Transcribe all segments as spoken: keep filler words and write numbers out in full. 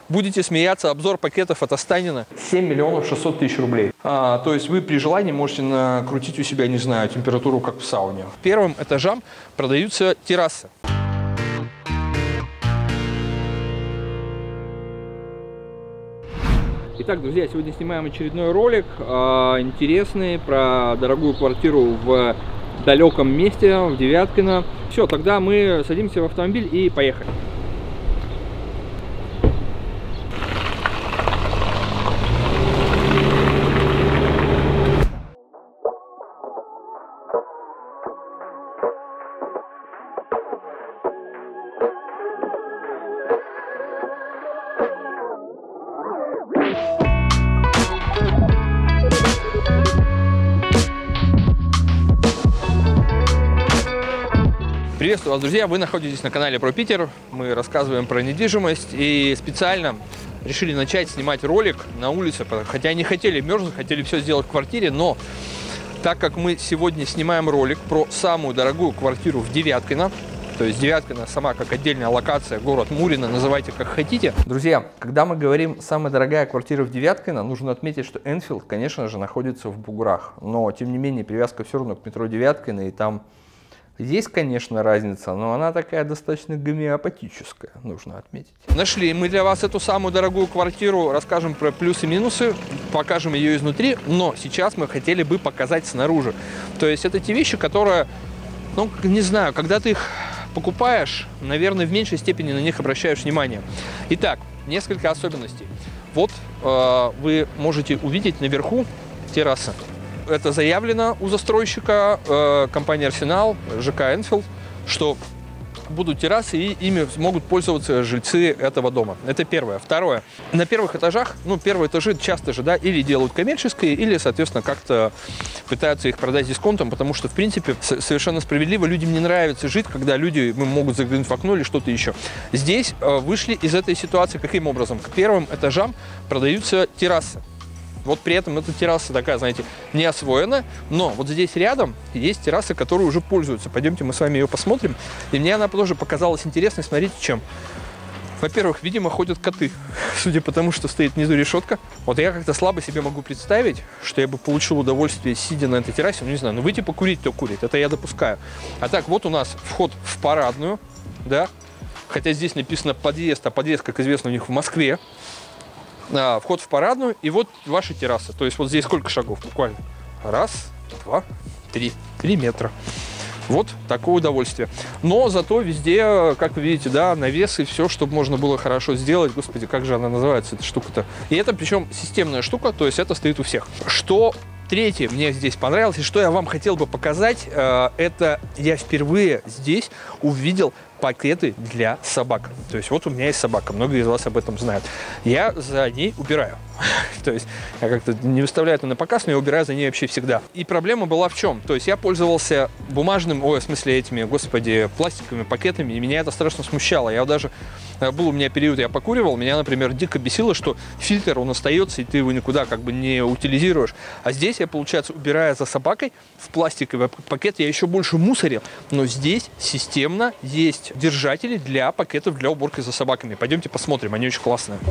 Будете смеяться, обзор пакетов от Останина семь миллионов шестьсот тысяч рублей. А, то есть вы при желании можете накрутить у себя, не знаю, температуру как в сауне. Первым этажам продаются террасы. Итак, друзья, сегодня снимаем очередной ролик, э, интересный, про дорогую квартиру в далеком месте, в Девяткино. Все, тогда мы садимся в автомобиль и поехали. Приветствую вас, друзья! Вы находитесь на канале Про Питер. Мы рассказываем про недвижимость и специально решили начать снимать ролик на улице, хотя не хотели мерзнуть, хотели все сделать в квартире, но так как мы сегодня снимаем ролик про самую дорогую квартиру в Девяткино, то есть Девяткино сама как отдельная локация, город Мурино, называйте как хотите. Друзья, когда мы говорим «самая дорогая квартира в Девяткино», нужно отметить, что Энфилд, конечно же, находится в буграх, но тем не менее привязка все равно к метро Девяткино, и там есть, конечно, разница, но она такая достаточно гомеопатическая, нужно отметить. Нашли мы для вас эту самую дорогую квартиру, расскажем про плюсы и минусы, покажем ее изнутри, но сейчас мы хотели бы показать снаружи. То есть это те вещи, которые, ну, не знаю, когда ты их покупаешь, наверное, в меньшей степени на них обращаешь внимание. Итак, несколько особенностей. Вот э, вы можете увидеть наверху террасы. Это заявлено у застройщика э, компании Арсенал, ЖК Энфилд, что будут террасы и ими смогут пользоваться жильцы этого дома. Это первое. Второе. На первых этажах, ну, первые этажи часто же, да, или делают коммерческие, или, соответственно, как-то пытаются их продать дисконтом, потому что, в принципе, совершенно справедливо, людям не нравится жить, когда люди могут заглянуть в окно или что-то еще. Здесь э, вышли из этой ситуации каким образом? К первым этажам продаются террасы. Вот при этом эта терраса такая, знаете, не освоена, но вот здесь рядом есть терраса, которая уже пользуются. Пойдемте мы с вами ее посмотрим. И мне она тоже показалась интересной, смотрите, чем. Во-первых, видимо, ходят коты, судя по тому, что стоит внизу решетка. Вот я как-то слабо себе могу представить, что я бы получил удовольствие, сидя на этой террасе. Ну, не знаю, ну выйти покурить, то курить, это я допускаю. А так, вот у нас вход в парадную, да, хотя здесь написано подъезд, а подъезд, как известно, у них в Москве. А, вход в парадную, и вот ваша терраса. То есть вот здесь сколько шагов буквально? Раз, два, три. Три метра. Вот такое удовольствие. Но зато везде, как вы видите, да, навес и все, чтобы можно было хорошо сделать. Господи, как же она называется, эта штука-то? И это причем системная штука, то есть это стоит у всех. Что третье мне здесь понравилось, и что я вам хотел бы показать, это я впервые здесь увидел пакеты для собак. То есть вот у меня есть собака, многие из вас об этом знают. Я за ней убираю. То есть я как-то не выставляю это на показ, но я убираю за ней вообще всегда. И проблема была в чем? То есть я пользовался бумажным, ой, в смысле этими, господи, пластиковыми пакетами, и меня это страшно смущало. Я даже, был у меня период, я покуривал, меня, например, дико бесило, что фильтр, он остается, и ты его никуда как бы не утилизируешь. А здесь я, получается, убирая за собакой в пластиковый пакет, я еще больше мусорил. Но здесь системно есть держатели для пакетов для уборки за собаками. Пойдемте посмотрим, они очень классные.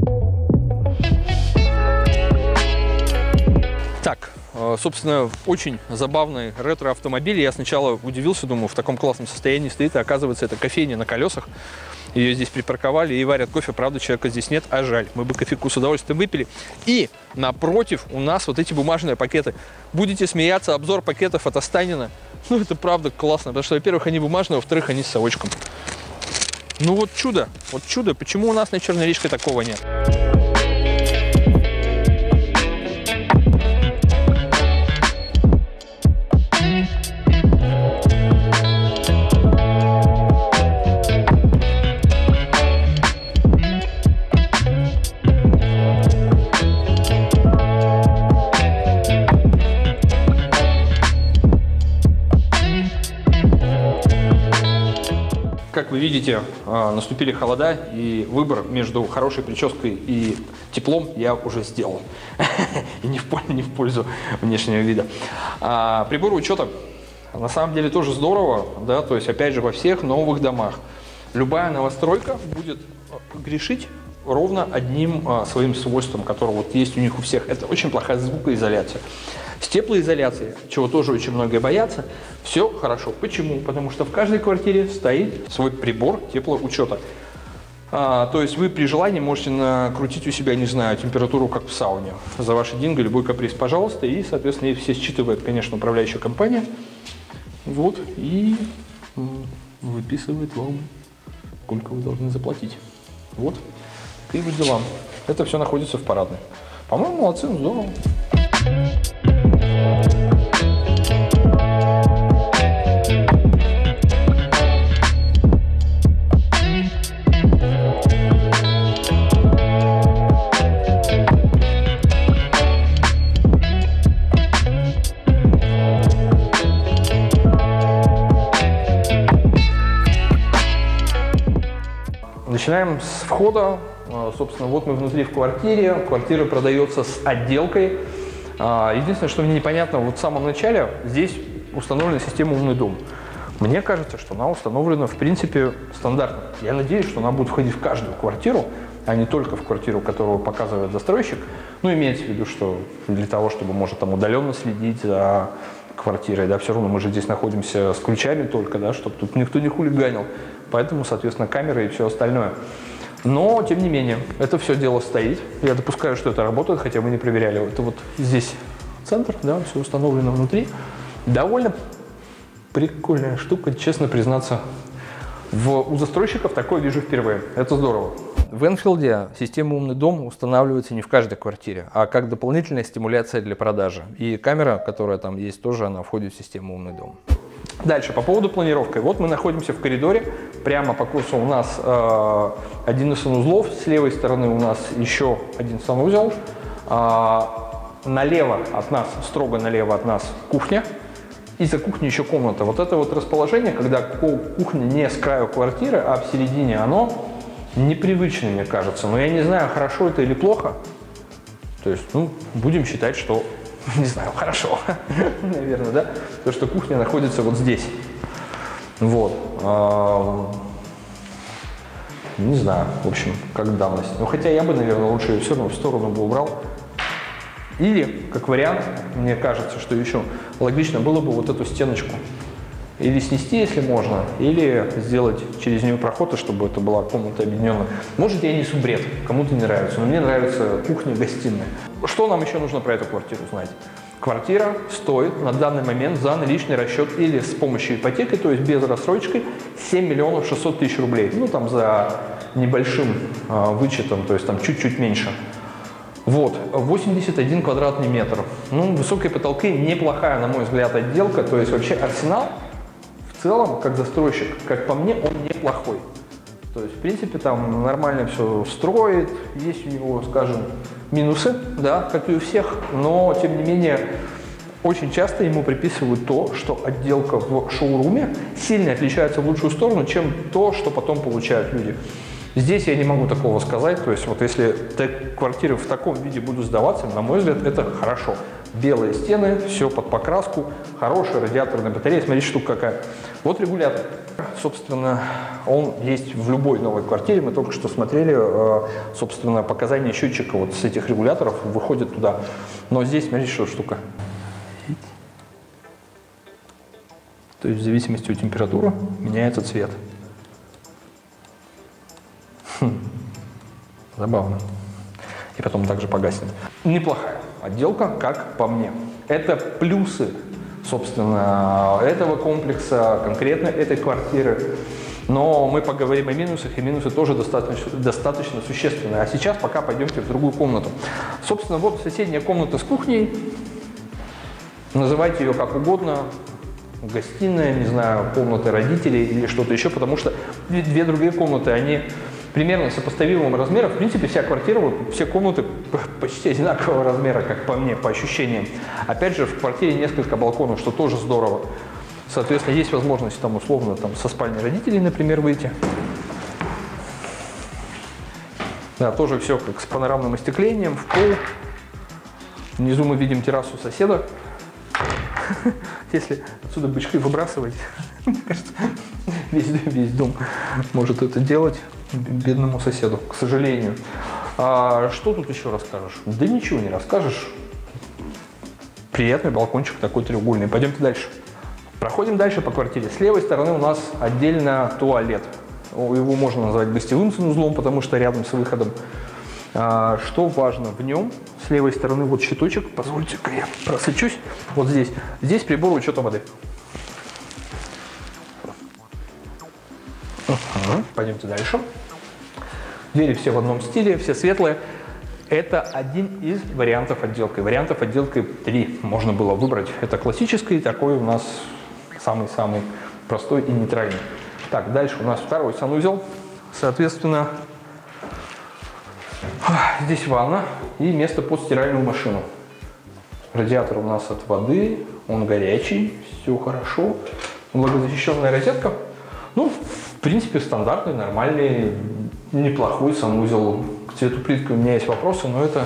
Так, собственно, очень забавный ретро-автомобиль. Я сначала удивился, думаю, в таком классном состоянии стоит, и оказывается, это кофейня на колесах. Ее здесь припарковали и варят кофе. Правда, человека здесь нет, а жаль. Мы бы кофейку с удовольствием выпили. И напротив у нас вот эти бумажные пакеты. Будете смеяться, обзор пакетов от Останина. Ну, это правда классно, потому что, во-первых, они бумажные, во-вторых, они с совочком. Ну, вот чудо, вот чудо. Почему у нас на Черной речке такого нет? Как вы видите, наступили холода, и выбор между хорошей прической и теплом я уже сделал. И не в пользу внешнего вида. Приборы учета на самом деле тоже здорово, да, то есть опять же во всех новых домах любая новостройка будет грешить ровно одним а, своим свойством, которое вот есть у них у всех. Это очень плохая звукоизоляция. С теплоизоляцией, чего тоже очень многие боятся, все хорошо. Почему? Потому что в каждой квартире стоит свой прибор теплоучета. А, то есть вы при желании можете накрутить у себя, не знаю, температуру, как в сауне. За ваши деньги, любой каприз, пожалуйста. И, соответственно, и все считывает, конечно, управляющая компания. Вот. И выписывает вам, сколько вы должны заплатить. Вот. И вот дела. Это все находится в парадной. По-моему, молодцы, здорово. Начинаем с входа. Собственно, вот мы внутри в квартире. Квартира продается с отделкой. Единственное, что мне непонятно, вот в самом начале здесь установлена система «Умный дом». Мне кажется, что она установлена, в принципе, стандартно. Я надеюсь, что она будет входить в каждую квартиру, а не только в квартиру, которую показывает застройщик. Ну, имеется в виду, что для того, чтобы, может, там удаленно следить за квартирой, да, все равно мы же здесь находимся с ключами только, да, чтобы тут никто не хулиганил. Поэтому, соответственно, камеры и все остальное. Но, тем не менее, это все дело стоит. Я допускаю, что это работает, хотя мы не проверяли. Это вот здесь центр, да, все установлено внутри. Довольно прикольная штука, честно признаться. В, у застройщиков такое вижу впервые. Это здорово. В Энфилде система «Умный дом» устанавливается не в каждой квартире, а как дополнительная стимуляция для продажи. И камера, которая там есть, тоже она входит в систему «Умный дом». Дальше, по поводу планировки. Вот мы находимся в коридоре. Прямо по курсу у нас э, один из санузлов. С левой стороны у нас еще один санузел. Э, налево от нас, строго налево от нас кухня. И за кухней еще комната. Вот это вот расположение, когда кухня не с краю квартиры, а в середине, оно непривычно, мне кажется. Но я не знаю, хорошо это или плохо. То есть, ну, будем считать, что... Не знаю, хорошо, наверное, да? Потому что кухня находится вот здесь. Вот. Не знаю, в общем, как данность. Но хотя я бы, наверное, лучше ее все равно в сторону бы убрал. Или, как вариант, мне кажется, что еще логично было бы вот эту стеночку или снести, если можно, или сделать через нее проход, чтобы это была комната объединенная. Может, я несу бред, кому-то не нравится, но мне нравится кухня-гостиная. Что нам еще нужно про эту квартиру знать? Квартира стоит на данный момент за наличный расчет или с помощью ипотеки, то есть без рассрочки, семь миллионов шестьсот тысяч рублей. Ну, там за небольшим э, вычетом, то есть там чуть-чуть меньше. Вот, восемьдесят один квадратный метр. Ну, высокие потолки, неплохая, на мой взгляд, отделка. То есть вообще Арсенал в целом, как застройщик, как по мне, он неплохой. То есть, в принципе, там нормально все строит, есть у него, скажем, минусы, да, как и у всех, но, тем не менее, очень часто ему приписывают то, что отделка в шоуруме сильно отличается в лучшую сторону, чем то, что потом получают люди. Здесь я не могу такого сказать, то есть вот если квартиры в таком виде будут сдаваться, на мой взгляд, это хорошо. Белые стены, все под покраску, хорошая радиаторная батарея, смотрите, штука какая. Вот регулятор. Собственно, он есть в любой новой квартире, мы только что смотрели, собственно, показания счетчика вот с этих регуляторов выходят туда. Но здесь, смотрите, что штука. То есть в зависимости от температуры меняется цвет. Хм. Забавно. И потом также погаснет. Неплохая отделка, как по мне. Это плюсы, собственно, этого комплекса, конкретно этой квартиры. Но мы поговорим о минусах, и минусы тоже достаточно, достаточно существенные. А сейчас пока пойдемте в другую комнату. Собственно, вот соседняя комната с кухней. Называйте ее как угодно. Гостиная, не знаю, комната родителей или что-то еще, потому что две другие комнаты, они примерно сопоставимого размера. В принципе, вся квартира, вот, все комнаты почти одинакового размера, как по мне, по ощущениям. Опять же, в квартире несколько балконов, что тоже здорово. Соответственно, есть возможность там условно там, со спальни родителей, например, выйти. Да, тоже все как с панорамным остеклением, в пол. Внизу мы видим террасу соседа. Если отсюда бычки выбрасывать, Мне кажется, весь, весь дом может это делать бедному соседу, к сожалению. А что тут еще расскажешь? Да ничего не расскажешь. Приятный балкончик такой треугольный. Пойдемте дальше. Проходим дальше по квартире. С левой стороны у нас отдельно туалет. Его можно назвать гостевым санузлом, потому что рядом с выходом. А, что важно в нем? С левой стороны вот щиточек. Позвольте-ка я просочусь. Вот здесь. Здесь прибор учета воды. Ага. Пойдемте дальше. Двери все в одном стиле, все светлые. Это один из вариантов отделки. Вариантов отделки три можно было выбрать. Это классический, такой у нас самый-самый простой и нейтральный. Так, дальше у нас второй санузел. Соответственно, здесь ванна и место под стиральную машину. Радиатор у нас от воды, он горячий, все хорошо. Влагозащищенная розетка. Ну, в принципе, стандартный, нормальный, неплохой санузел. К цвету плитки у меня есть вопросы, но это,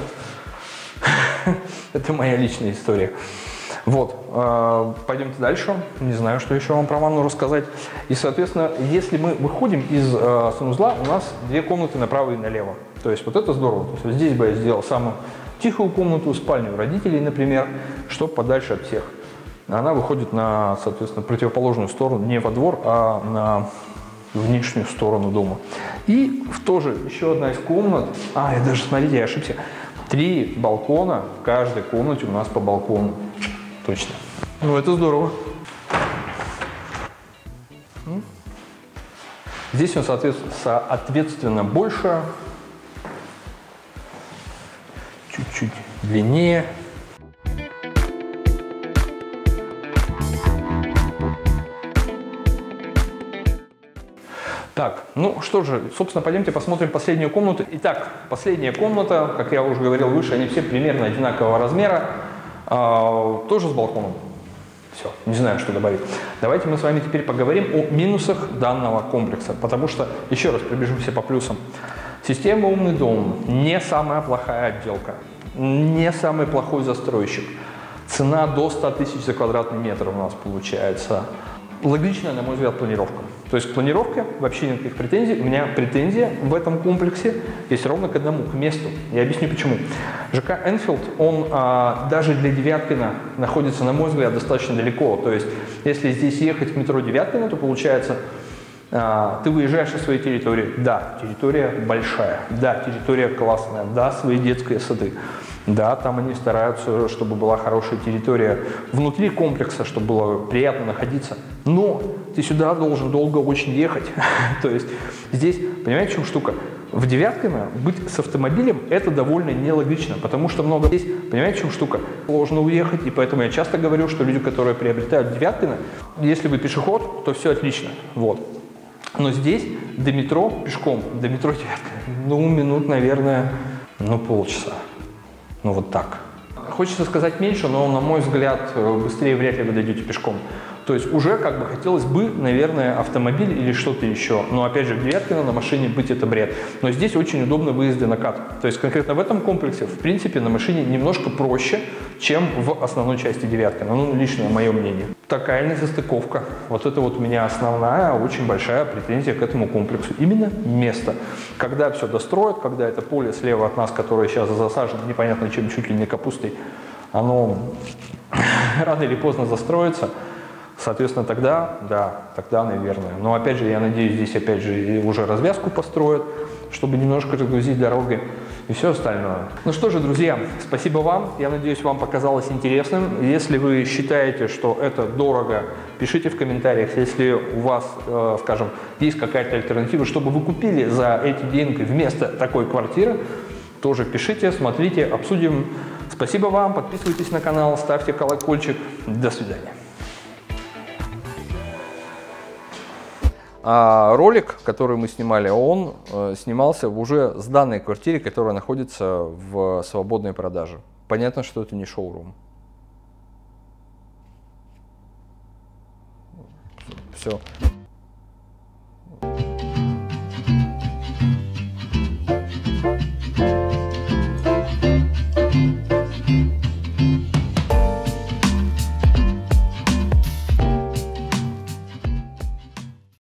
это моя личная история. Вот, пойдемте дальше. Не знаю, что еще вам про ванну рассказать. И, соответственно, если мы выходим из санузла, у нас две комнаты направо и налево. То есть вот это здорово. То есть вот здесь бы я сделал самую тихую комнату, спальню родителей, например, чтобы подальше от всех. Она выходит на, соответственно, противоположную сторону, не во двор, а на внешнюю сторону дома. И в тоже еще одна из комнат. А, я даже, смотрите, я ошибся. Три балкона, в каждой комнате у нас по балкону. Точно. Ну, это здорово. Здесь он, соответственно, соответственно больше, чуть-чуть длиннее. Так, ну что же, собственно, пойдемте посмотрим последнюю комнату. Итак, последняя комната, как я уже говорил выше, они все примерно одинакового размера, э, тоже с балконом. Все, не знаю, что добавить. Давайте мы с вами теперь поговорим о минусах данного комплекса, потому что, еще раз пробежимся по плюсам. Система «Умный дом» не самая плохая отделка, не самый плохой застройщик. Цена до ста тысяч за квадратный метр у нас получается. Логичная, на мой взгляд, планировка. То есть к планировке вообще никаких претензий. У меня претензия в этом комплексе есть ровно к одному, к месту. Я объясню почему. ЖК Энфилд, он а, даже для Девяткина находится, на мой взгляд, достаточно далеко. То есть если здесь ехать к метро Девяткина, то получается, а, ты выезжаешь со своей территории. Да, территория большая. Да, территория классная. Да, свои детские сады. Да, там они стараются, чтобы была хорошая территория внутри комплекса, чтобы было приятно находиться. Но ты сюда должен долго очень ехать. То есть здесь, понимаете, в чем штука? В Девяткино быть с автомобилем это довольно нелогично, потому что много здесь, понимаете, в чем штука? Сложно уехать, и поэтому я часто говорю, что люди, которые приобретают Девяткино, если вы пешеход, то все отлично. Вот. Но здесь до метро пешком, до метро Девяткино, ну, минут, наверное, ну, полчаса. Ну, вот так. Хочется сказать меньше, но, на мой взгляд, быстрее вряд ли вы дойдете пешком. То есть уже как бы хотелось бы, наверное, автомобиль или что-то еще. Но, опять же, в Девяткино на машине быть это бред. Но здесь очень удобно выезды на кат. То есть конкретно в этом комплексе, в принципе, на машине немножко проще, чем в основной части Девяткина. Ну, личное мое мнение. Такая несостыковка. Вот это вот у меня основная, очень большая претензия к этому комплексу. Именно место. Когда все достроят, когда это поле слева от нас, которое сейчас засажено непонятно чем, чуть ли не капустой, оно рано или поздно застроится. Соответственно, тогда, да, тогда, наверное. Но, опять же, я надеюсь, здесь, опять же, уже развязку построят, чтобы немножко разгрузить дороги и все остальное. Ну что же, друзья, спасибо вам. Я надеюсь, вам показалось интересным. Если вы считаете, что это дорого, пишите в комментариях. Если у вас, э, скажем, есть какая-то альтернатива, чтобы вы купили за эти деньги вместо такой квартиры, тоже пишите, смотрите, обсудим. Спасибо вам, подписывайтесь на канал, ставьте колокольчик. До свидания. А ролик, который мы снимали, он э, снимался в уже сданной квартире, которая находится в свободной продаже. Понятно, что это не шоурум. Все.